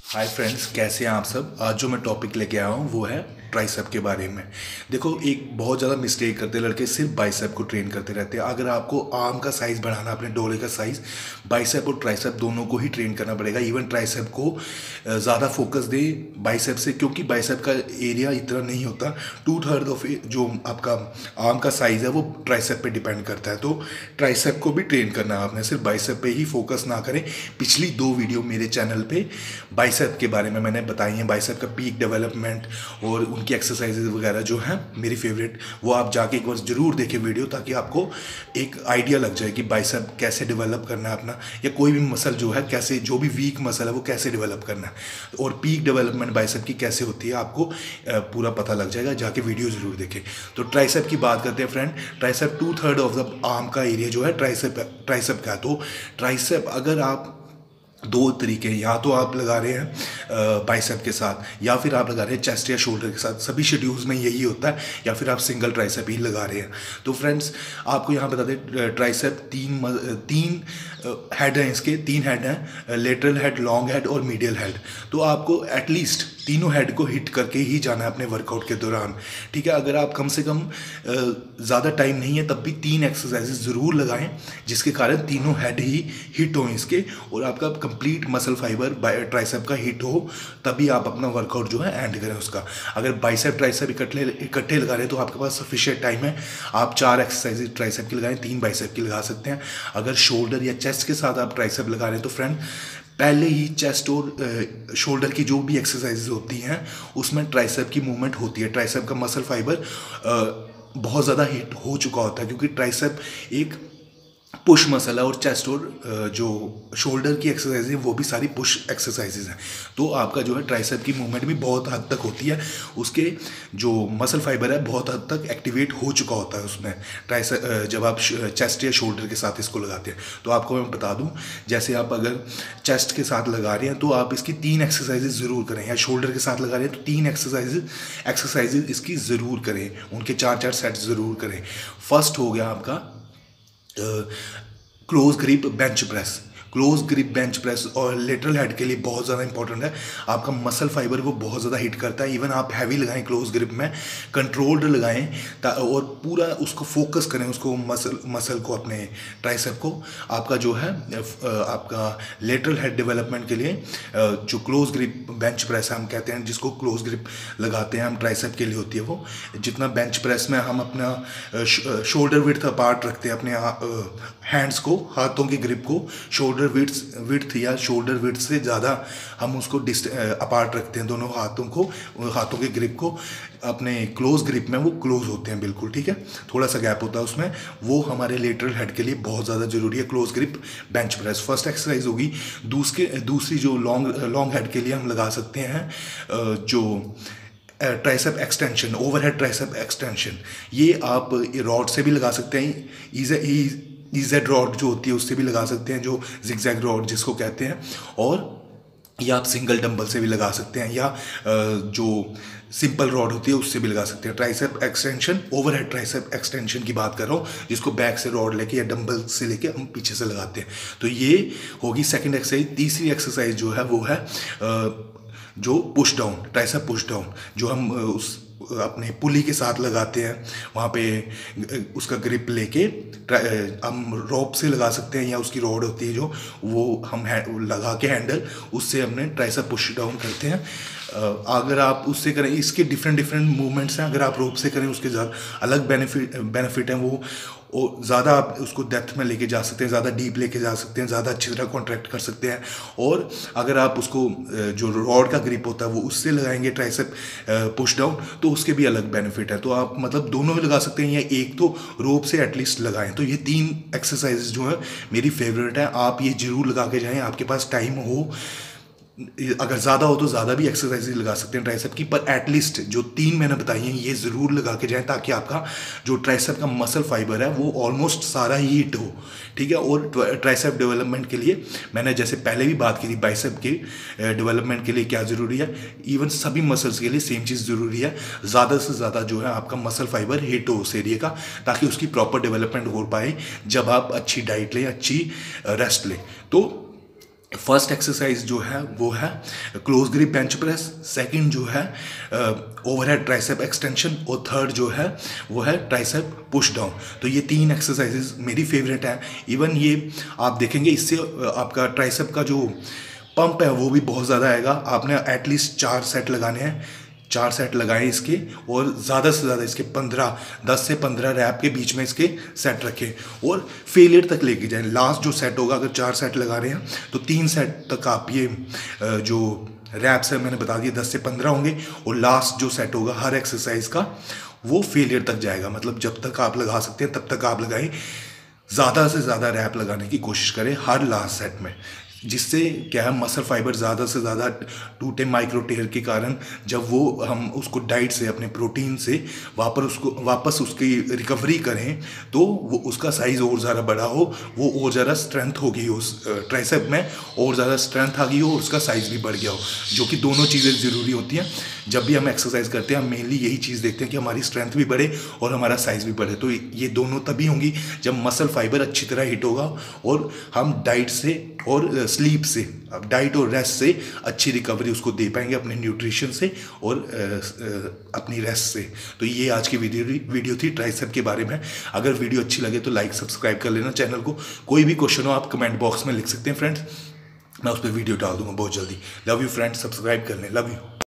Hi friends, कैसे हैं आप सब। आज जो मैं टॉपिक लेके आया हूँ वो है ट्राइसेप के बारे में। देखो, एक बहुत ज़्यादा मिस्टेक करते लड़के, सिर्फ बाइसेप को ट्रेन करते रहते हैं। अगर आपको आर्म का साइज़ बढ़ाना, अपने डोले का साइज़, बाइसेप और ट्राइसेप दोनों को ही ट्रेन करना पड़ेगा। इवन ट्राइसेप को ज़्यादा फोकस दे बाइसेप से, क्योंकि बाइसेप का एरिया इतना नहीं होता। 2/3 ऑफ जो आपका आर्म का साइज़ है वो ट्राइसेप पे डिपेंड करता है। तो ट्राइसेप को भी ट्रेन करना है आपने, सिर्फ बाइसेप पे ही फोकस ना करें। पिछली 2 वीडियो मेरे चैनल पे बाइसेप के बारे में मैंने बताई हैं, बाइसेप का पीक डेवलपमेंट और उनकी एक्सरसाइजेज वगैरह जो हैं मेरी फेवरेट, वो आप जाके एक बार ज़रूर देखें वीडियो, ताकि आपको एक आइडिया लग जाए कि बाइसेप कैसे डेवलप करना है अपना, या कोई भी मसल जो है कैसे, जो भी वीक मसल है वो कैसे डेवलप करना है, और पीक डेवलपमेंट बाइसेप की कैसे होती है आपको पूरा पता लग जाएगा। जाके वीडियो ज़रूर देखें। तो ट्राइसेप की बात करते हैं friend. Tricep 2/3 of the arm का एरिया जो है ट्राइसेप का है। तो ट्राइसेप अगर आप 2 तरीके, या तो आप लगा रहे हैं बाइसेप के साथ, या फिर आप लगा रहे हैं चेस्ट या शोल्डर के साथ, सभी शेड्यूल्स में यही होता है, या फिर आप सिंगल ट्राइसेप ही लगा रहे हैं। तो फ्रेंड्स, आपको यहाँ बता दें, ट्राइसेप तीन हेड हैं, इसके 3 हेड हैं, लेटरल हेड, लॉन्ग हेड और मीडियल हेड। तो आपको एटलीस्ट तीनों हेड को हिट करके ही जाना है अपने वर्कआउट के दौरान, ठीक है। अगर आप कम से कम ज़्यादा टाइम नहीं है तब भी 3 एक्सरसाइजेज ज़रूर लगाएं, जिसके कारण तीनों हेड ही हिट हों इसके, और आपका कंप्लीट मसल फाइबर ट्राइसेप का हिट हो, तभी आप अपना वर्कआउट जो है एंड करें उसका। अगर बाइसेप ट्राइसेप इकट्ठे लगा रहे हैं तो आपके पास सफिशिएंट टाइम है। आप 4 एक्सरसाइजेज ट्राइसेप की लगाएं, 3 बाइसेप की लगा सकते हैं। अगर शोल्डर या चेस्ट के साथ आप ट्राइसेप लगा रहे हैं तो फ्रेंड, पहले ही चेस्ट और शोल्डर की जो भी एक्सरसाइजेज होती हैं उसमें ट्राइसेप की मूवमेंट होती है। ट्राइसेप का मसल फाइबर बहुत ज़्यादा हिट हो चुका होता है, क्योंकि ट्राइसेप एक पुश मसल है, और चेस्ट और जो शोल्डर की एक्सरसाइज है वो भी सारी पुश एक्सरसाइजेज हैं। तो आपका जो है ट्राइसेप की मूवमेंट भी बहुत हद तक होती है, उसके जो मसल फाइबर है बहुत हद तक एक्टिवेट हो चुका होता है उसमें ट्राइसेप, जब आप चेस्ट या शोल्डर के साथ इसको लगाते हैं। तो आपको मैं बता दूं, जैसे आप अगर चेस्ट के साथ लगा रहे हैं तो आप इसकी 3 एक्सरसाइजेज ज़रूर करें, या शोल्डर के साथ लगा रहे हैं तो 3 एक्सरसाइजेज इसकी ज़रूर करें, उनके 4-4 सेट ज़रूर करें। फर्स्ट हो गया आपका close grip bench press. Close grip bench press और लेटरल हेड के लिए बहुत ज़्यादा इंपॉर्टेंट है। आपका मसल फाइबर वो बहुत ज़्यादा हिट करता है। इवन आप हैवी लगाएं क्लोज ग्रिप में, कंट्रोल्ड लगाएं, और पूरा उसको फोकस करें, उसको मसल को, अपने ट्राइसेप को। आपका जो है आपका लेटरल हेड डेवलपमेंट के लिए जो क्लोज ग्रिप बेंच प्रेस हम कहते हैं, जिसको क्लोज ग्रिप लगाते हैं हम, ट्राइसेप के लिए होती है वो। जितना बेंच प्रेस में हम अपना शोल्डर विड्थ अपार्ट रखते हैं, अपने हैंड्स को, हाथों की ग्रिप को शोल्डर विड्थ या शोल्डर विड्थ से ज़्यादा हम उसको अपार्ट रखते हैं, दोनों हाथों के ग्रिप को। अपने क्लोज ग्रिप में वो क्लोज होते हैं बिल्कुल, ठीक है। थोड़ा सा गैप होता है उसमें, वो हमारे लेटरल हेड के लिए बहुत ज़्यादा जरूरी है। Close grip bench press first exercise होगी। दूसरी जो लॉन्ग हेड के लिए हम लगा सकते हैं जो tricep extension, overhead tricep extension. ये आप रॉड से भी लगा सकते हैं, ईजेड रॉड जो होती है उससे भी लगा सकते हैं, जो जिगजैग रॉड जिसको कहते हैं, और या आप सिंगल डंबल से भी लगा सकते हैं, या जो सिंपल रॉड होती है उससे भी लगा सकते हैं। Tricep extension, overhead tricep extension की बात कर रहा हूँ, जिसको बैक से रॉड लेके या डंबल से लेके हम पीछे से लगाते हैं। तो ये होगी सेकंड एक्सरसाइज। तीसरी एक्सरसाइज जो है वो है जो push down, tricep push down, जो हम उस अपने पुली के साथ लगाते हैं। वहाँ पे उसका ग्रिप लेके हम रोप से लगा सकते हैं, या उसकी रॉड होती है जो, वो हम लगा के हैंडल, उससे हमने ट्राइसेप पुश डाउन करते हैं। अगर आप उससे करें, इसके डिफरेंट मूवमेंट्स हैं। अगर आप रोप से करें उसके ज़्यादा अलग बेनिफिट हैं, वो ज़्यादा आप उसको डेप्थ में लेके जा सकते हैं, ज़्यादा डीप लेके जा सकते हैं, ज़्यादा अच्छी तरह कॉन्ट्रैक्ट कर सकते हैं। और अगर आप उसको जो रॉड का ग्रिप होता है वो उससे लगाएंगे ट्राइसेप पुश डाउन, तो उसके भी अलग बेनिफिट है। तो आप मतलब दोनों ही लगा सकते हैं, या एक तो रोप से एटलीस्ट लगाएं। तो ये 3 एक्सरसाइजेज जो है मेरी फेवरेट है, आप ये जरूर लगा के जाएँ। आपके पास टाइम हो, अगर ज़्यादा हो तो ज़्यादा भी एक्सरसाइज लगा सकते हैं ट्राइसेप की, पर एटलीस्ट जो 3 मैंने बताई हैं ये ज़रूर लगा के जाएं, ताकि आपका जो ट्राइसेप का मसल फाइबर है वो ऑलमोस्ट सारा ही हिट हो, ठीक है। और ट्राइसेप डेवलपमेंट के लिए मैंने जैसे पहले भी बात की थी, बाइसेप के डेवलपमेंट के लिए क्या ज़रूरी है, इवन सभी मसल्स के लिए सेम चीज़ ज़रूरी है। ज़्यादा से ज़्यादा जो है आपका मसल फाइबर हिट हो उस एरिया का, ताकि उसकी प्रॉपर डेवलपमेंट हो पाए जब आप अच्छी डाइट लें, अच्छी रेस्ट लें। तो फर्स्ट एक्सरसाइज जो है वो है close grip bench press, second जो है ओवरहेड ट्राइसेप एक्सटेंशन, और थर्ड जो है वो है ट्राइसेप पुश डाउन। तो ये 3 एक्सरसाइजेज मेरी फेवरेट हैं। इवन ये आप देखेंगे इससे आपका ट्राइसेप का जो पंप है वो भी बहुत ज़्यादा आएगा। आपने एटलीस्ट 4 सेट लगाने हैं, 4 सेट लगाएं इसके, और ज़्यादा से ज़्यादा इसके 10 से 15 रैप के बीच में इसके सेट रखें और फेलियर तक लेके जाएं। लास्ट जो सेट होगा, अगर 4 सेट लगा रहे हैं तो 3 सेट तक आप ये जो रैप्स है मैंने बता दिया 10 से 15 होंगे, और लास्ट जो सेट होगा हर एक्सरसाइज का वो फेलियर तक जाएगा। मतलब जब तक आप लगा सकते हैं तब तक आप लगाएं, ज़्यादा से ज़्यादा रैप लगाने की कोशिश करें हर लास्ट सेट में, जिससे क्या है मसल फाइबर ज़्यादा से ज़्यादा टूटे माइक्रो टेयर के कारण जब वो हम उसको डाइट से अपने प्रोटीन से वापस उसकी रिकवरी करें तो वो उसका साइज़ और ज़्यादा बड़ा हो, वो और ज़्यादा स्ट्रेंथ होगी उस ट्राइसेप में, और ज़्यादा स्ट्रेंथ आ गई हो और उसका साइज़ भी बढ़ गया हो, जो कि दोनों चीज़ें ज़रूरी होती हैं। जब भी हम एक्सरसाइज करते हैं हम मेनली यही चीज़ देखते हैं कि हमारी स्ट्रेंथ भी बढ़े और हमारा साइज़ भी बढ़े। तो ये दोनों तभी होंगी जब मसल फाइबर अच्छी तरह हिट होगा और हम डाइट से और स्लीप से, अब डाइट और रेस्ट से अच्छी रिकवरी उसको दे पाएंगे, अपने न्यूट्रिशन से और अपनी रेस्ट से। तो ये आज की वीडियो थी ट्राइसेप के बारे में। अगर वीडियो अच्छी लगे तो लाइक सब्सक्राइब कर लेना चैनल को। कोई भी क्वेश्चन हो आप कमेंट बॉक्स में लिख सकते हैं फ्रेंड्स, मैं उस पर वीडियो डाल दूंगा बहुत जल्दी। लव यू फ्रेंड्स, सब्सक्राइब कर लें, लव यू।